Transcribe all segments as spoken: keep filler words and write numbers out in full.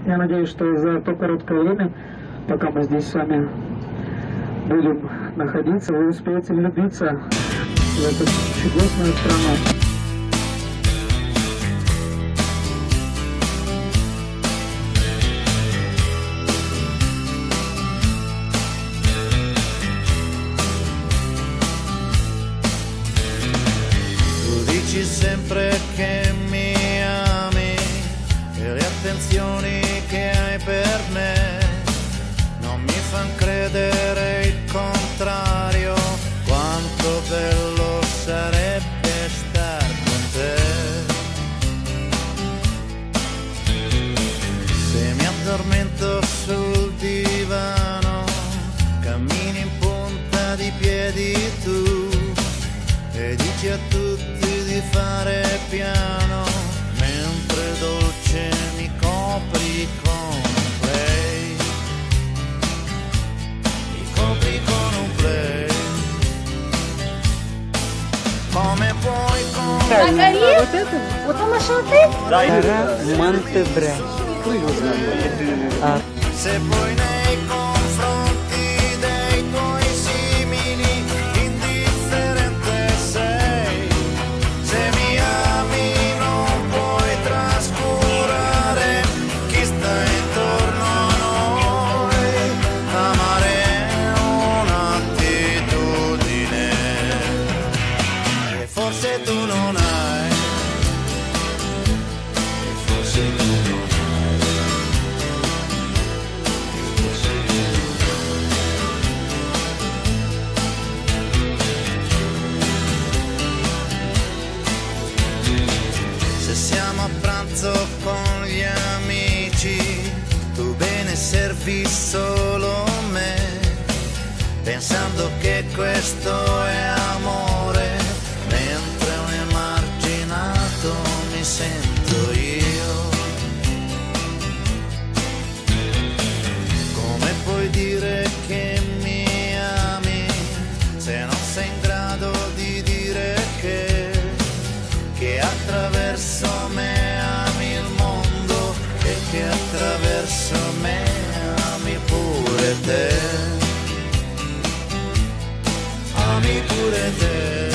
Я надеюсь, что за то короткое время, пока мы здесь с вами будем находиться, вы успеете влюбиться в эту чудесную страну. Sempre che mi ami e le attenzioni che hai per me non mi fan credere il contrario, quanto bello sarebbe star con te. Se mi addormento sul divano, cammini in punta di piedi tu e dici a tutti di fare piano, mentre dolce mi copri con un play, mi copri con un play. Come puoi con Маргарита, вот он шанты? Монтебре. se poi nei confronti dei tuoi simili indifferente sei, se mi ami non puoi trascurare chi sta intorno a noi, amare è un'attitudine che forse tu non hai, che forse tu non hai. Siamo a pranzo con gli amici, tu bene servi solo me, pensando che questo è amore, mentre un emarginato mi sento io. Come puoi dire che mi ami se non sei in grado di dire che che attraverso me ami il mondo e che attraverso me ami pure te, ami pure te.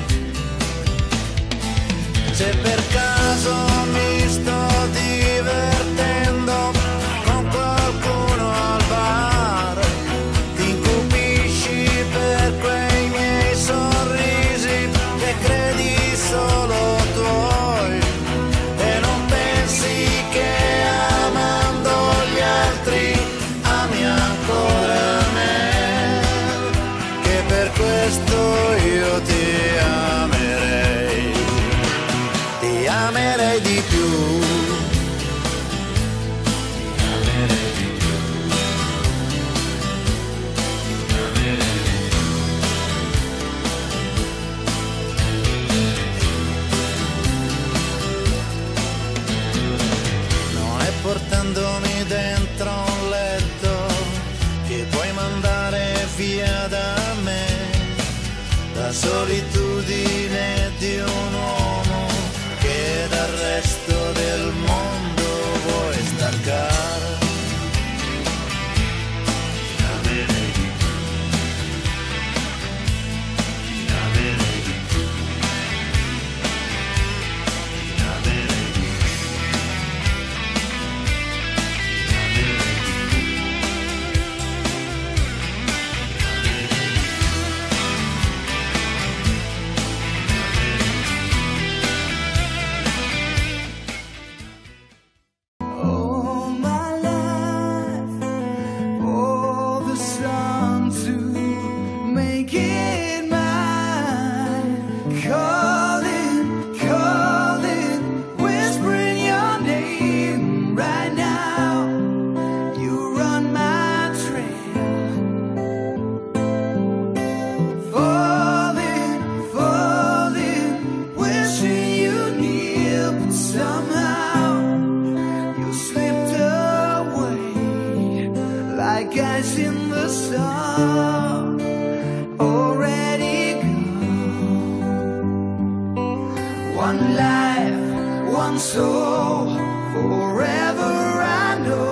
Se per caso mi sto divertendo con qualcuno al bar, ti incupisci per quei miei sorrisi che credi solo tuoi e non pensi che amando gli altri ami ancora me, che per questo io ti amerei, ti amerei di più, ti amerei di più, ti amerei di più. Non è portandomi dentro un letto che puoi mandare via da me la solitudine di un uomo che dal resto del mondo vuoi staccare. Ti amerei di più, ti amerei di più, ti amerei di più. Guys in the sun already gone. One life, one soul, forever I know.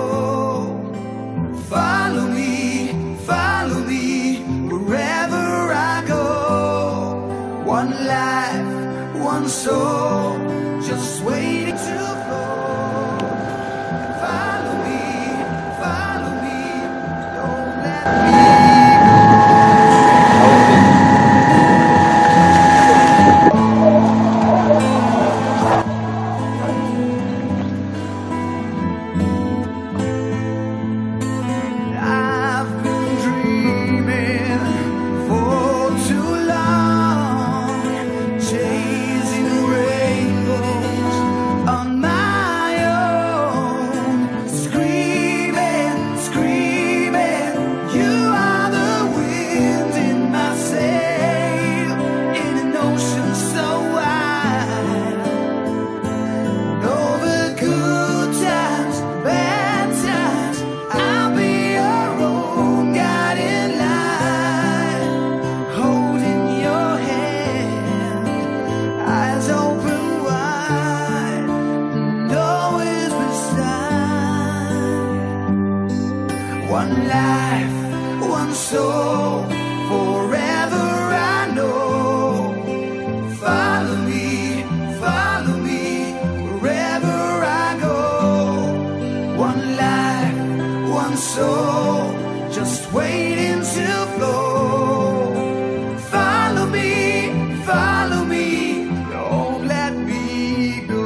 One life, one soul, forever I know. Follow me, follow me, wherever I go. One life, one soul, just waiting to flow. Follow me, follow me, don't let me go.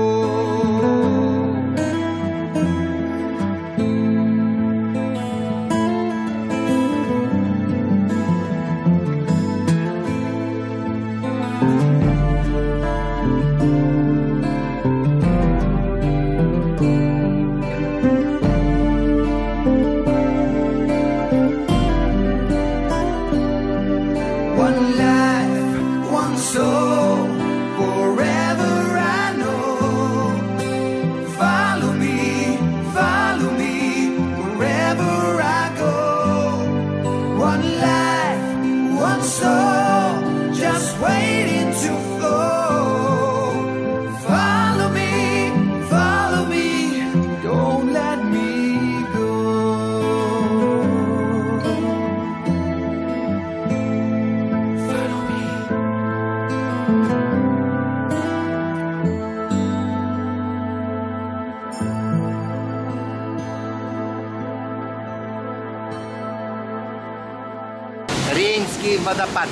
One life, one soul, forever I know. Follow me, follow me, wherever I go. One life, one soul, just waiting to flow. Follow me, follow me, don't let me go. Рейнский водопад.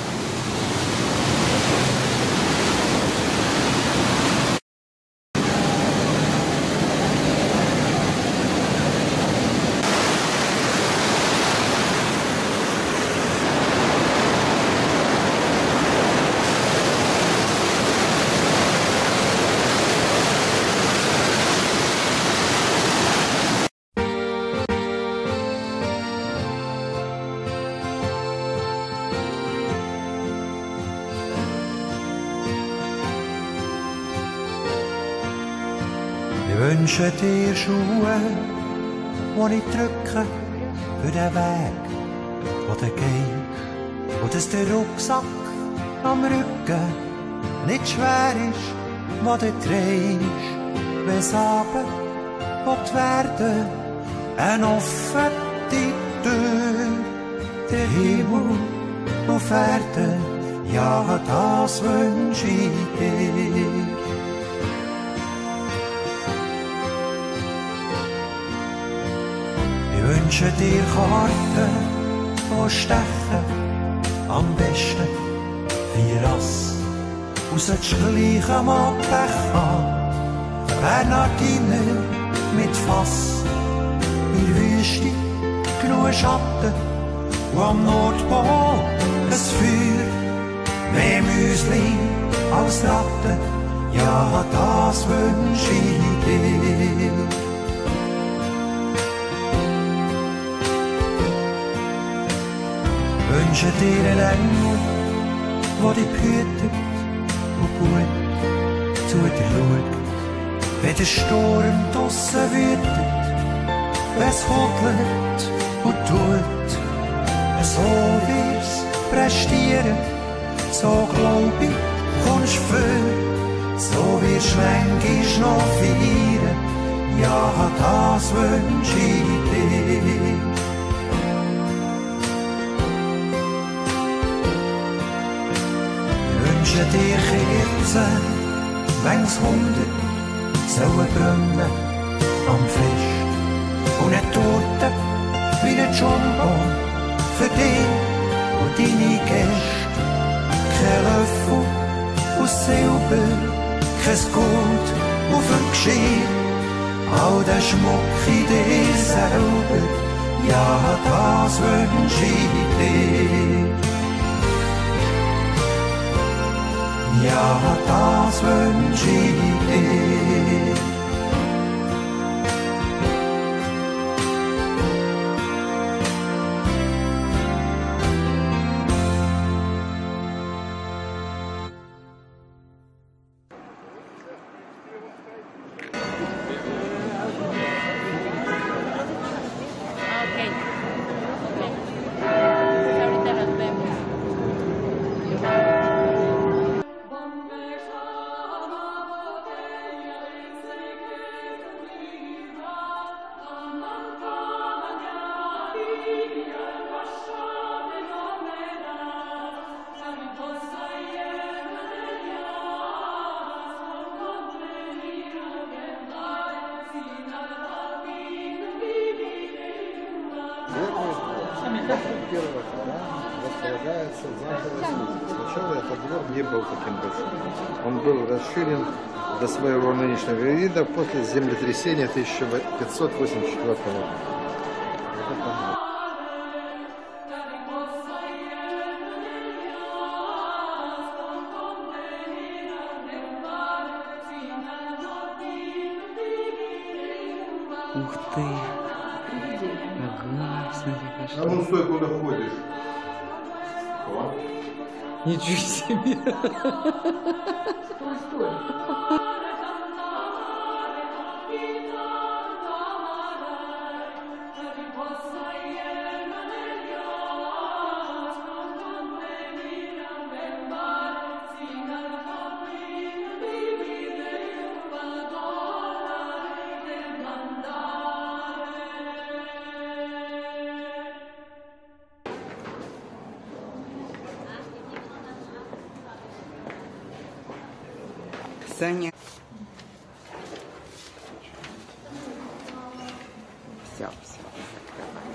Ich wünsche dir Schuhe, die ich drücke für den Weg, wo du gehst. Und dass der Rucksack am Rücken nicht schwer ist, wo du trägst. Wenn es Abend wird werden, eine offene Tür, der Himmel auf Erden, ja, das wünsche ich dir. Ich wünsche dir Karten, die stechen, am besten vier Ass. Und sollst gleich einmal Pech haben, Bernardiner mit Fass. In der Wüste genug Schatten und am Nordpol ein Feuer. Mehr Müsli als Ratten, ja, das wünsche ich dir. Ich wünsche dir einen Engel, der dich behütet und gut zu dir schaut. Wenn der Sturm draussen wütet, wenn's hodelt und tut, so wir's prestieren, so glaub ich, kommst für, so wirst manchmal noch feiern, ja, das wünsch ich dir. Ich wünsche dir Kerzen, wenn's hundert sollen brennen am Fest. Und eine Torte wie ein Jumbo für dich und deine Gäste. Kein Löffel aus Silber, kein Gold auf dem Geschirr. All der Schmuck in dir selber, ja, das wünsch ich dir. Ja, das wünsch ich dir. Ahorita nos vemos. Во-первых, да, располагается замковая служба. Сначала этот двор не был таким большим. Он был расширен до своего нынешнего вида после землетрясения тысяча пятьсот восемьдесят четвёртого года. Ух ты! Ага, смотри, А ну стой, куда ходишь? Ничего себе! Стой, стой. Саня. Все, все, закрывай.